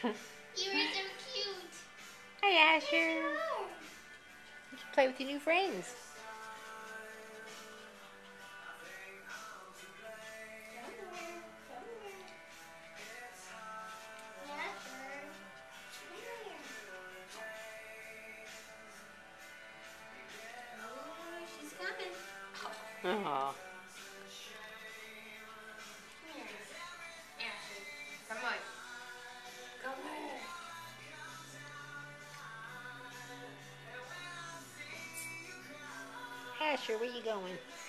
You were so cute. Hi, Asher. You should play with your new friends. She's coming. Aww. Come on. Come on. Asher, where you going?